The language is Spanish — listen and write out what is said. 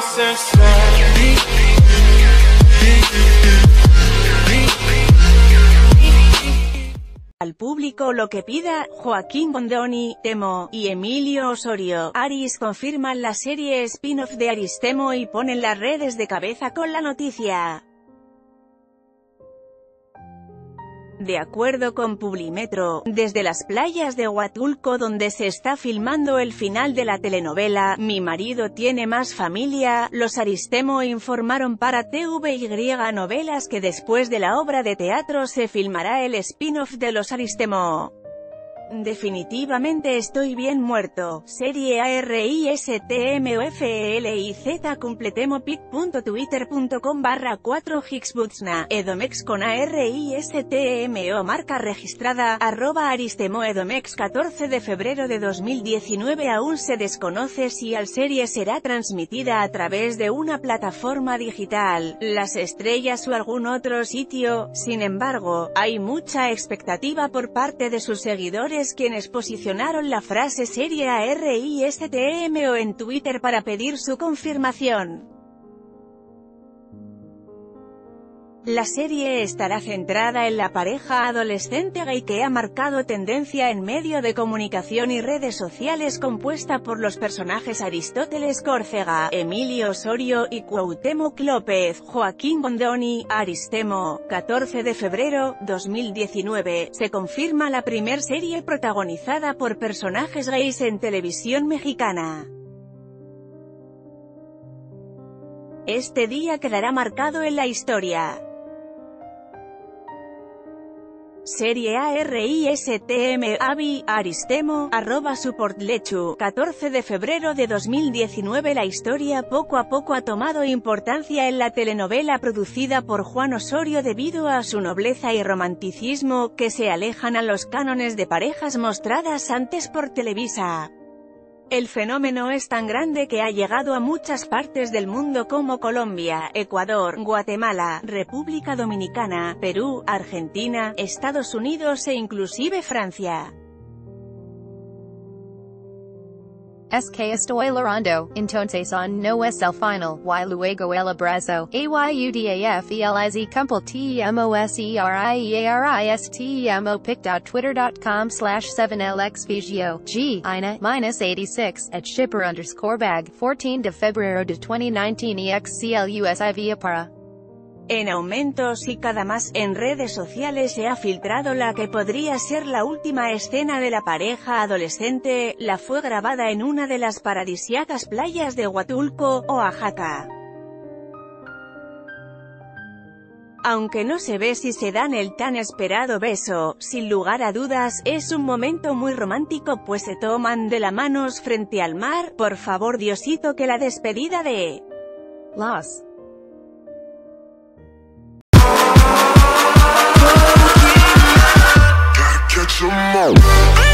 Al público lo que pida. Joaquín Bondoni, Temo y Emilio Osorio Aris confirman la serie spin-off de Aristemo y ponen las redes de cabeza con la noticia. De acuerdo con Publimetro, desde las playas de Huatulco donde se está filmando el final de la telenovela Mi marido tiene más familia, los Aristemo informaron para TVY Novelas que después de la obra de teatro se filmará el spin-off de los Aristemo. Definitivamente estoy bien muerto. Serie ARISTMOFLIZ completemo.twitter.com/4hixbutsna Edomex con ARISTMO marca registrada @Aristemo Edomex 14 de febrero de 2019. Aún se desconoce si la serie será transmitida a través de una plataforma digital, Las Estrellas o algún otro sitio. Sin embargo, hay mucha expectativa por parte de sus seguidores, quienes posicionaron la frase serie ARISTMO en Twitter para pedir su confirmación. La serie estará centrada en la pareja adolescente gay que ha marcado tendencia en medio de comunicación y redes sociales, compuesta por los personajes Aristóteles Córcega, Emilio Osorio y Cuauhtémoc López. Joaquín Bondoni, Aristemo, 14 de febrero, 2019, se confirma la primer serie protagonizada por personajes gays en televisión mexicana. Este día quedará marcado en la historia. Serie ARISTM Avi, Aristemo, @supportlechu, 14 de febrero de 2019. La historia poco a poco ha tomado importancia en la telenovela producida por Juan Osorio debido a su nobleza y romanticismo, que se alejan a los cánones de parejas mostradas antes por Televisa. El fenómeno es tan grande que ha llegado a muchas partes del mundo como Colombia, Ecuador, Guatemala, República Dominicana, Perú, Argentina, Estados Unidos e inclusive Francia. que estoy llorando, entonces no es el final, y luego el abrazo, ayudafeliz cumple tmoseraristemo.twitter.com/7lxvigio, Ina-86, @shipper_bag, 14 de febrero de 2019 exclusivia para. En aumentos y cada más, en redes sociales se ha filtrado la que podría ser la última escena de la pareja adolescente. La fue grabada en una de las paradisíacas playas de Huatulco, Oaxaca. Aunque no se ve si se dan el tan esperado beso, sin lugar a dudas, es un momento muy romántico pues se toman de la manos frente al mar. Por favor Diosito, que la despedida de Los Catch 'em all.